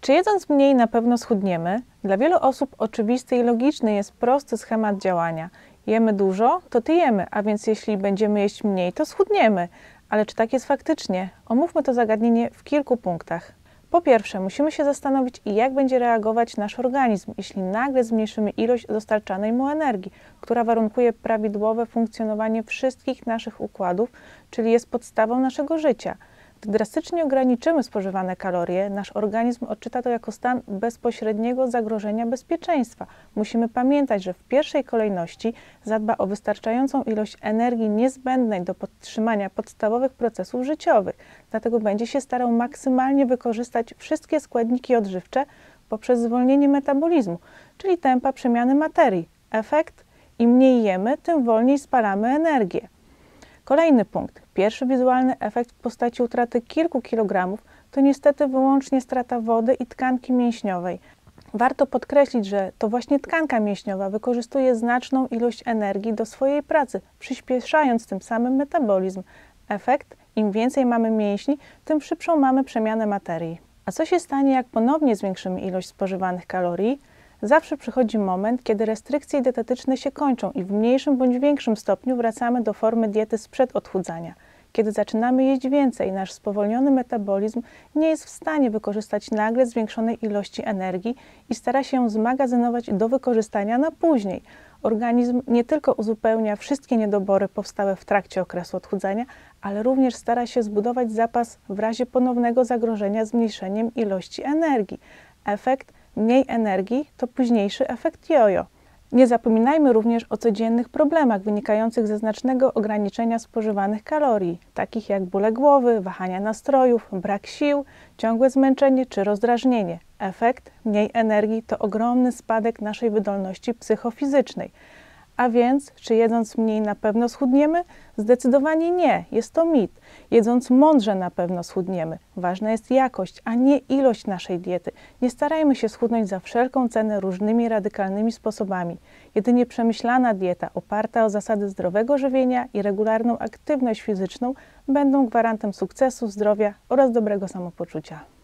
Czy jedząc mniej na pewno schudniemy? Dla wielu osób oczywisty i logiczny jest prosty schemat działania. Jemy dużo, to tyjemy, a więc jeśli będziemy jeść mniej, to schudniemy. Ale czy tak jest faktycznie? Omówmy to zagadnienie w kilku punktach. Po pierwsze, musimy się zastanowić, jak będzie reagować nasz organizm, jeśli nagle zmniejszymy ilość dostarczanej mu energii, która warunkuje prawidłowe funkcjonowanie wszystkich naszych układów, czyli jest podstawą naszego życia. Gdy drastycznie ograniczymy spożywane kalorie, nasz organizm odczyta to jako stan bezpośredniego zagrożenia bezpieczeństwa. Musimy pamiętać, że w pierwszej kolejności zadba o wystarczającą ilość energii niezbędnej do podtrzymania podstawowych procesów życiowych. Dlatego będzie się starał maksymalnie wykorzystać wszystkie składniki odżywcze poprzez zwolnienie metabolizmu, czyli tempa przemiany materii. Efekt? Im mniej jemy, tym wolniej spalamy energię. Kolejny punkt. Pierwszy wizualny efekt w postaci utraty kilku kilogramów to niestety wyłącznie strata wody i tkanki mięśniowej. Warto podkreślić, że to właśnie tkanka mięśniowa wykorzystuje znaczną ilość energii do swojej pracy, przyspieszając tym samym metabolizm. Efekt? Im więcej mamy mięśni, tym szybszą mamy przemianę materii. A co się stanie, jak ponownie zwiększymy ilość spożywanych kalorii? Zawsze przychodzi moment, kiedy restrykcje dietetyczne się kończą i w mniejszym bądź większym stopniu wracamy do formy diety sprzed odchudzania. Kiedy zaczynamy jeść więcej, nasz spowolniony metabolizm nie jest w stanie wykorzystać nagle zwiększonej ilości energii i stara się ją zmagazynować do wykorzystania na później. Organizm nie tylko uzupełnia wszystkie niedobory powstałe w trakcie okresu odchudzania, ale również stara się zbudować zapas w razie ponownego zagrożenia zmniejszeniem ilości energii. Efekt: mniej energii to późniejszy efekt jojo. Nie zapominajmy również o codziennych problemach wynikających ze znacznego ograniczenia spożywanych kalorii, takich jak bóle głowy, wahania nastrojów, brak sił, ciągłe zmęczenie czy rozdrażnienie. Efekt: mniej energii to ogromny spadek naszej wydolności psychofizycznej. A więc, czy jedząc mniej na pewno schudniemy? Zdecydowanie nie, jest to mit. Jedząc mądrze na pewno schudniemy. Ważna jest jakość, a nie ilość naszej diety. Nie starajmy się schudnąć za wszelką cenę różnymi radykalnymi sposobami. Jedynie przemyślana dieta oparta o zasady zdrowego żywienia i regularną aktywność fizyczną będą gwarantem sukcesu, zdrowia oraz dobrego samopoczucia.